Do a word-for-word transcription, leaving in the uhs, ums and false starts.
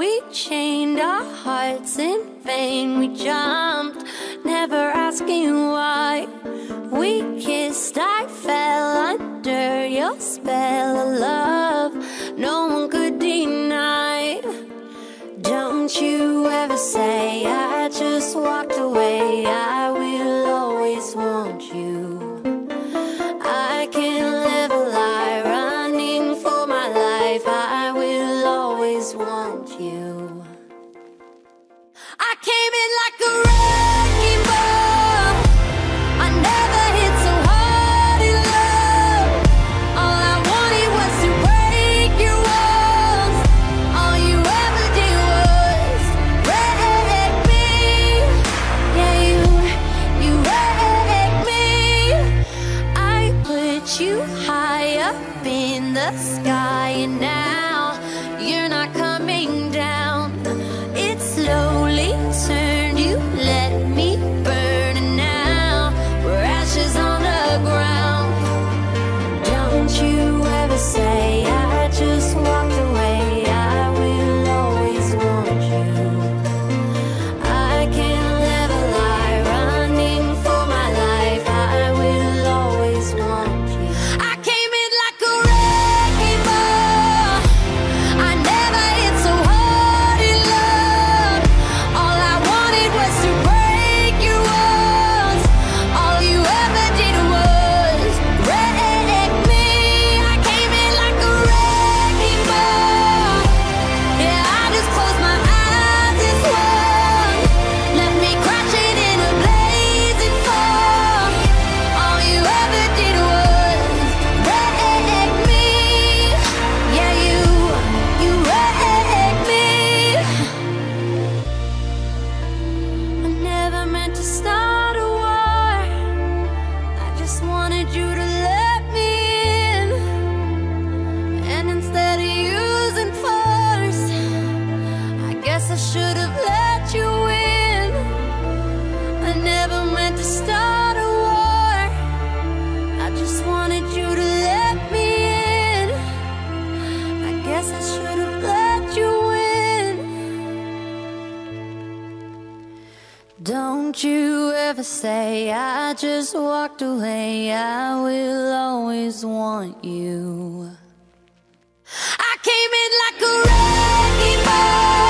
we chained our hearts in vain. We jumped, never asking why. We kissed, I fell under your spell of love no one could deny. Don't you ever say I just walked away. I will always want you. I can't live a lie running for my life. I will always want you. I came in like a wrecking ball. I never hit so hard in love. All I wanted was to break your walls. All you ever did was wreck me. Yeah, you, you wrecked me. I put you high up in the sky, and now you're not coming down. It slowly turned, you let me burn, and now we're ashes on the ground. Don't you ever say I just walked away. I will always want you. I can't live a lie running for my life. I will always want you. I came in like a wrecking ball. I never hit so hard in love. All I wanted was to break your walls. All you ever did was wreck me. I came in like a wrecking ball. Yeah, I just closed my eyes and swung. Left me crashing in a blazing fall. All you ever did was wreck me. Yeah, you, you wrecked me. I never meant to start a war. I just wanted you to let me in. And instead of using force, I guess I should have let you in. I never meant to start a war. I just wanted you to let me in. I guess I should have let you in. Don't you ever say I just walked away. I will always want you. I came in like a wrecking ball.